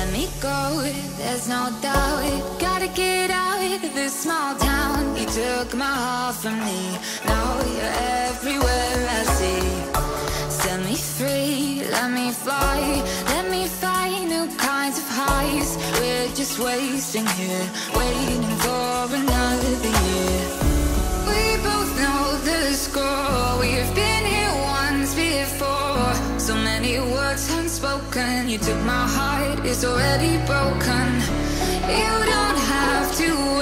let me go, there's no doubt. Gotta get out of this small town. You took my heart from me, now you're everywhere I see. Set me free, let me fly, let me find new kinds of highs. We're just wasting here, waiting for another year. We both know the score, we've been here once before. So many words unspoken, you took my heart, it's already broken. You don't have to